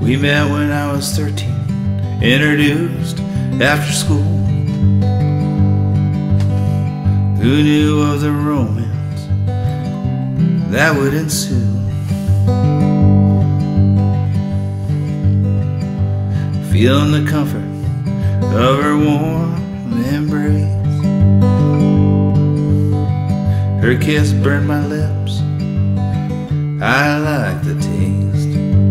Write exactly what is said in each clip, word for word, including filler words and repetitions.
We met when I was thirteen, introduced after school. Who knew of the romance that would ensue? Feeling the comfort of her warm embrace, her kiss burned my lips, I liked the taste.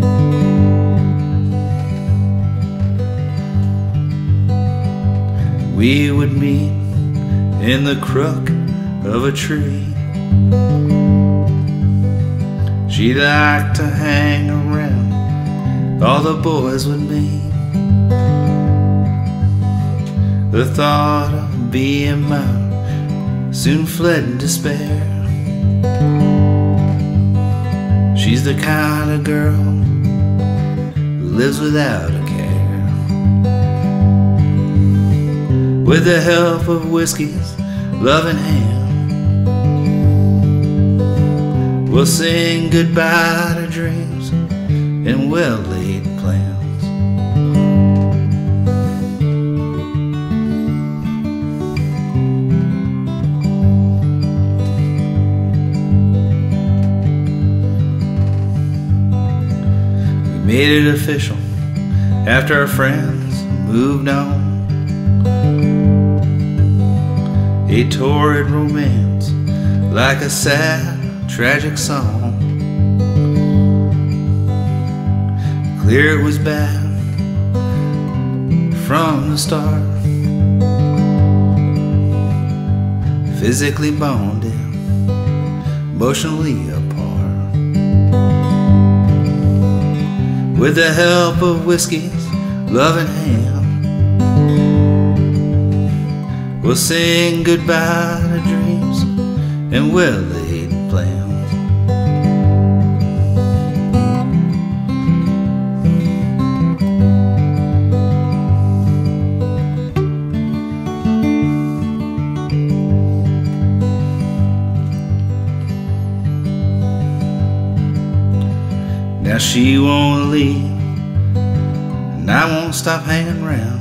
We would meet in the crook of a tree. She liked to hang around all the boys with me. The thought of being mine soon fled in despair. She's the kind of girl who lives without a care. With the help of whiskey's loving hand, we'll sing goodbye to dreams and well-laid plans. We made it official after our friends moved on. A torrid romance, like a sad, tragic song. Clear it was bad from the start. Physically bonded, emotionally apart. With the help of whiskey's loving hand, we'll sing goodbye to dreams and well-laid plans. Now she won't leave, and I won't stop hanging around.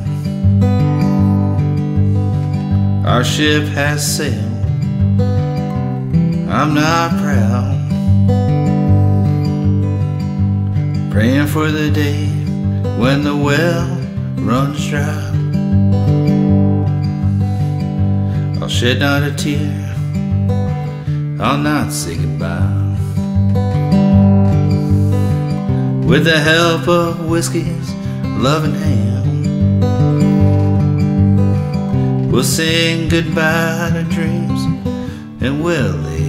Our ship has sailed, I'm not proud. Praying for the day when the well runs dry. I'll shed not a tear, I'll not say goodbye. With the help of whiskey's loving hand, we'll sing goodbye to dreams and well-laid